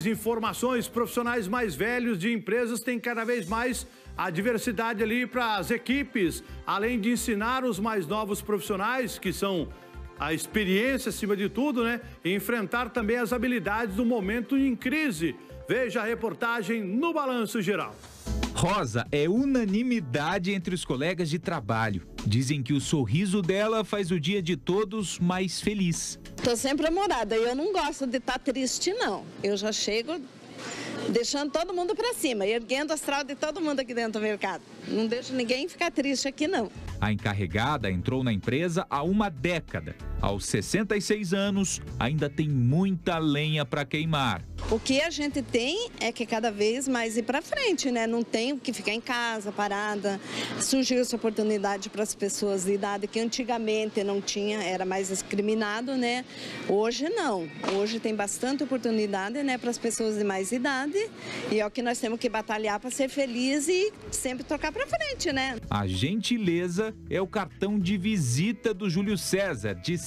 informações, profissionais mais velhos de empresas têm cada vez mais a diversidade ali para as equipes, além de ensinar os mais novos profissionais, que são a experiência acima de tudo, né? E enfrentar também as habilidades do momento em crise. Veja a reportagem no Balanço Geral. Rosa é unanimidade entre os colegas de trabalho. Dizem que o sorriso dela faz o dia de todos mais feliz. Tô sempre namorada e eu não gosto de estar triste, não. Eu já chego deixando todo mundo para cima, erguendo o astral de todo mundo aqui dentro do mercado. Não deixo ninguém ficar triste aqui, não. A encarregada entrou na empresa há uma década. Aos 66 anos, ainda tem muita lenha para queimar. O que a gente tem é que cada vez mais ir para frente, né? Não tem que ficar em casa, parada. Surgiu essa oportunidade para as pessoas de idade que antigamente não tinha, era mais discriminado, né? Hoje não. Hoje tem bastante oportunidade, né, para as pessoas de mais idade. E é o que nós temos que batalhar para ser feliz e sempre tocar para frente, né? A gentileza é o cartão de visita do Júlio César, de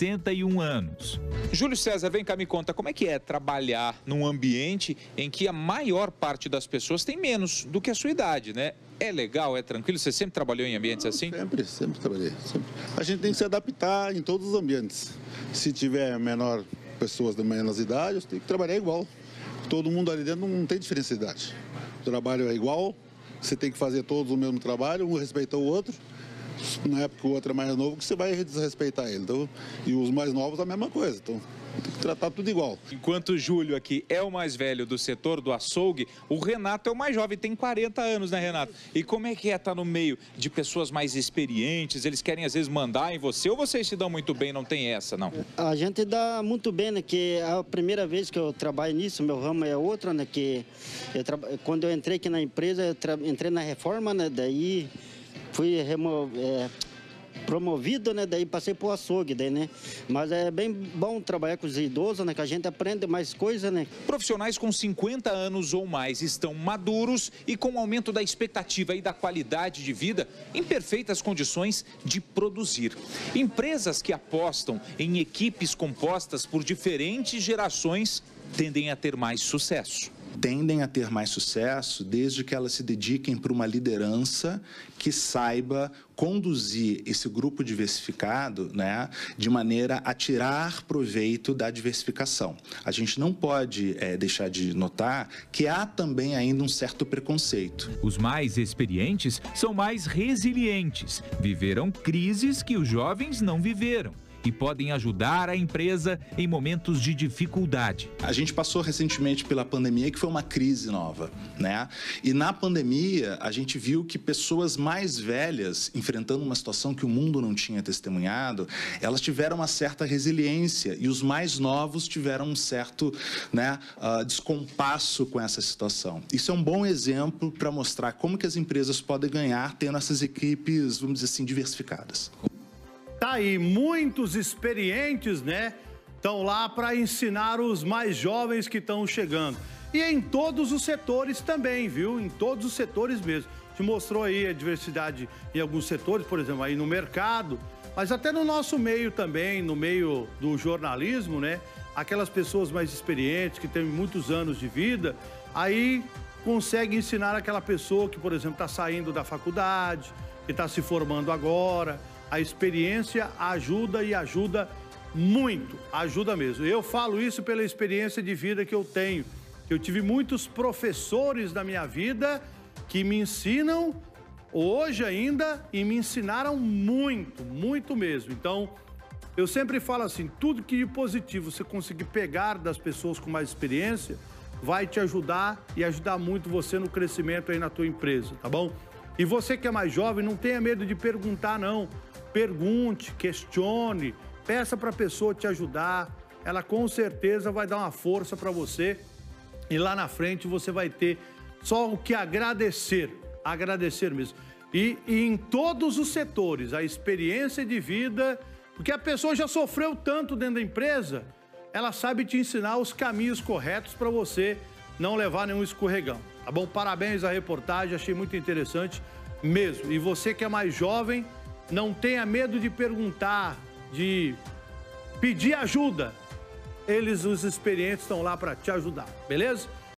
61 anos. Júlio César, vem cá, me conta, como é que é trabalhar num ambiente em que a maior parte das pessoas tem menos do que a sua idade, né? É legal, é tranquilo? Você sempre trabalhou em ambientes assim? Sempre trabalhei. Sempre. A gente tem que se adaptar em todos os ambientes. Se tiver pessoas de menos idade, tem que trabalhar igual. Todo mundo ali dentro não tem diferença de idade. O trabalho é igual, você tem que fazer todos o mesmo trabalho, um respeita o outro. Na época que o outro é mais novo, que você vai desrespeitar ele. Então, e os mais novos a mesma coisa. Então, tem que tratar tudo igual. Enquanto o Júlio aqui é o mais velho do setor do açougue, o Renato é o mais jovem, tem 40 anos, né, Renato? E como é que é estar no meio de pessoas mais experientes? Eles querem, às vezes, mandar em você ou vocês se dão muito bem, não tem essa, não? A gente dá muito bem, né? Que é a primeira vez que eu trabalho nisso, meu ramo é outro, né? Que quando eu entrei aqui na empresa, entrei na reforma, né? Daí fui promovido, né? Daí passei pro açougue, daí, né? Mas é bem bom trabalhar com os idosos, né? Que a gente aprende mais coisa, né? Profissionais com 50 anos ou mais estão maduros e com o aumento da expectativa e da qualidade de vida em perfeitas condições de produzir. Empresas que apostam em equipes compostas por diferentes gerações tendem a ter mais sucesso. Tendem a ter mais sucesso desde que elas se dediquem para uma liderança que saiba conduzir esse grupo diversificado, né, de maneira a tirar proveito da diversificação. A gente não pode deixar de notar que há também ainda um certo preconceito. Os mais experientes são mais resilientes, viveram crises que os jovens não viveram e podem ajudar a empresa em momentos de dificuldade. A gente passou recentemente pela pandemia, que foi uma crise nova, né? E na pandemia, a gente viu que pessoas mais velhas, enfrentando uma situação que o mundo não tinha testemunhado, elas tiveram uma certa resiliência e os mais novos tiveram um certo, né, descompasso com essa situação. Isso é um bom exemplo para mostrar como que as empresas podem ganhar tendo essas equipes, vamos dizer assim, diversificadas. Tá aí, muitos experientes, né? Estão lá para ensinar os mais jovens que estão chegando. E em todos os setores também, viu? Em todos os setores mesmo. Te mostrou aí a diversidade em alguns setores, por exemplo, aí no mercado, mas até no nosso meio também, no meio do jornalismo, né? Aquelas pessoas mais experientes, que têm muitos anos de vida, aí consegue ensinar aquela pessoa que, por exemplo, está saindo da faculdade, que está se formando agora. A experiência ajuda e ajuda muito, ajuda mesmo. Eu falo isso pela experiência de vida que eu tenho. Eu tive muitos professores na minha vida que me ensinam hoje ainda e me ensinaram muito, muito mesmo. Então, eu sempre falo assim, tudo que de positivo você conseguir pegar das pessoas com mais experiência vai te ajudar e ajudar muito você no crescimento aí na tua empresa, tá bom? E você que é mais jovem, não tenha medo de perguntar, não. Pergunte, questione, peça para a pessoa te ajudar. Ela com certeza vai dar uma força para você e lá na frente você vai ter só o que agradecer mesmo. E em todos os setores, a experiência de vida, porque a pessoa já sofreu tanto dentro da empresa, ela sabe te ensinar os caminhos corretos para você não levar nenhum escorregão, tá bom? Parabéns à reportagem, achei muito interessante mesmo. E você que é mais jovem, não tenha medo de perguntar, de pedir ajuda. eles, os experientes, estão lá para te ajudar, beleza?